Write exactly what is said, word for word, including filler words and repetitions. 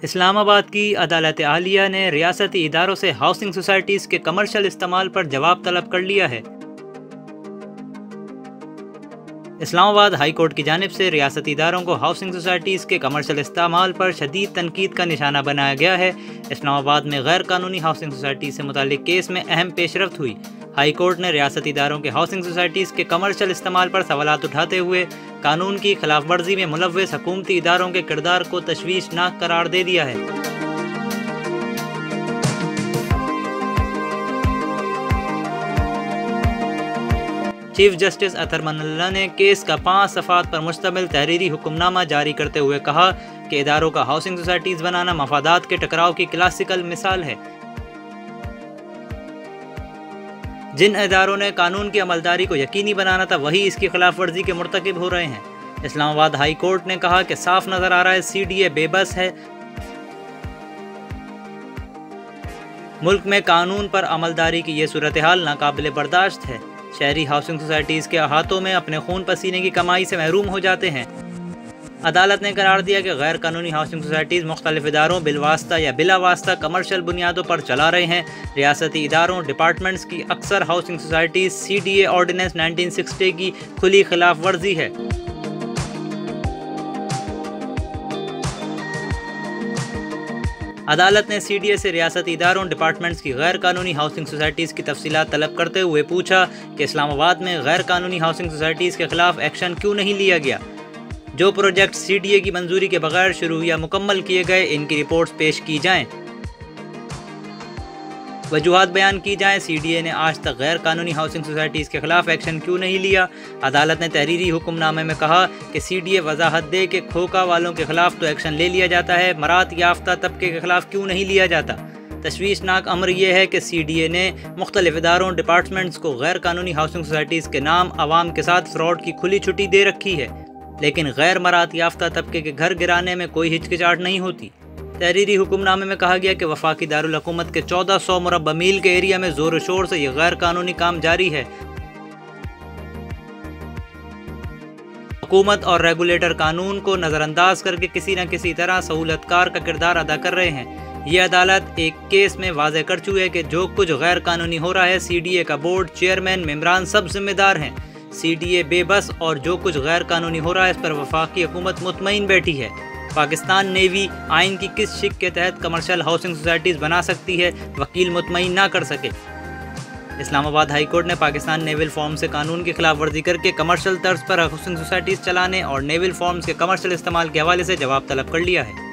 इस्लामाबाद की अदालत आलिया ने रियासती इदारों से हाउसिंग सोसाइटीज़ के कमर्शियल इस्तेमाल पर जवाब तलब कर लिया है। इस्लामाबाद हाई कोर्ट की जानिब से रियासती इदारों को हाउसिंग सोसाइटीज़ के कमर्शियल इस्तेमाल पर शदीद तनकीद का निशाना बनाया गया है। इस्लामाबाद में गैर कानूनी हाउसिंग सोसाइटी से मुतालिक केस में अहम पेशरफ्त हुई। हाई कोर्ट ने रियासती इदारों के हाउसिंग सोसाइटीज़ के कमर्शियल इस्तेमाल पर सवालात उठाते हुए कानून की खिलाफ वर्जी में मुलव्वस हुकूमती इदारों के किरदार को तशवीशनाक करार दे दिया है। चीफ जस्टिस अतर मनल्ला ने केस का पाँच सफ़ात पर मुश्तमिल तहरीरी हुक्मनामा जारी करते हुए कहा कि इदारों का हाउसिंग सोसाइटीज़ बनाना मफादात के टकराव की क्लासिकल मिसाल है। जिन इदारों ने कानून की अमलदारी को यकीनी बनाना था वही इसकी खिलाफ वर्जी के मुर्तकिब हो रहे हैं। इस्लामाबाद हाई कोर्ट ने कहा कि साफ नजर आ रहा है सी डी ए बेबस है। मुल्क में कानून पर अमलदारी की ये सूरत हाल नाकाबिले बर्दाश्त है। शहरी हाउसिंग सोसाइटीज़ के अहातों में अपने खून पसीने की कमाई से महरूम हो जाते हैं। अदालत ने करार दिया कि गैर कानूनी हाउसिंग सोसाइटीज़ मुख्तलिफ इदारों बिलवास्ता या बिला वास्ता कमर्शियल बुनियादों पर चला रहे हैं। रियासती इदारों डिपार्टमेंट्स की अक्सर housing societies C D A ordinance nineteen sixty की खुली खिलाफ वर्जी है। अदालत ने सी डी ए से रियासती इदारों डिपार्टमेंट्स की गैर कानूनी हाउसिंग सोसाइटीज़ की तफसीलात तलब करते हुए पूछा कि इस्लामाबाद में गैर कानूनी हाउसिंग सोसाइटीज़ के खिलाफ एक्शन क्यों नहीं लिया गया। जो प्रोजेक्ट सी डी ए की मंजूरी के बगैर शुरू या मुकम्मल किए गए इनकी रिपोर्ट्स पेश की जाएँ, वजूहात बयान की जाएँ। सी डी ए ने आज तक गैर कानूनी हाउसिंग सोसाइटीज़ के खिलाफ एक्शन क्यों नहीं लिया। अदालत ने तहरीरी हुक्मनामे में कहा कि सी डी ए वजाहत दे कि खोखा वालों के खिलाफ तो एक्शन ले लिया जाता है, मरात याफ्ता तबके के खिलाफ क्यों नहीं लिया जाता। तशवीशनाक अमर यह है कि सी डी ए ने मुख्तलिफ इदारों डिपार्टमेंट्स को गैर कानूनी हाउसिंग सोसाइटीज़ के नाम आवाम के साथ फ्रॉड की खुली छुट्टी दे रखी है, लेकिन गैर मरात याफ्ता तबके के घर गिराने में कोई हिचकिचाहट नहीं होती। तहरीरी हुक्मनामे में कहा गया कि वफाकी दारुल हुकूमत के चौदह सौ मुरब्बा मील के एरिया में जोर शोर से यह गैर कानूनी काम जारी है। हुकूमत और रेगुलेटर कानून को नज़रअंदाज करके किसी न किसी तरह सहूलतकार का किरदार अदा कर रहे हैं। ये अदालत एक केस में वाज़ेह कर चुकी है कि जो कुछ गैर कानूनी हो रहा है सी डी ए का बोर्ड, चेयरमैन, मेम्बरान सब जिम्मेदार हैं। सी डी ए बेबस और जो कुछ गैर कानूनी हो रहा है इस पर वफाकी हुकूमत मुतमईन बैठी है। पाकिस्तान नेवी आइन की किस शिक के तहत कमर्शियल हाउसिंग सोसाइटीज़ बना सकती है, वकील मुतमईन ना कर सके। इस्लामाबाद हाई कोर्ट ने पाकिस्तान नेवल फॉर्म से कानून की खिलाफ वर्जी करके कमर्शियल तर्ज पर हाउसिंग सोसाइटीज़ चलाने और नेवल फॉर्म्स के कमर्शियल इस्तेमाल के हवाले से जवाब तलब कर लिया है।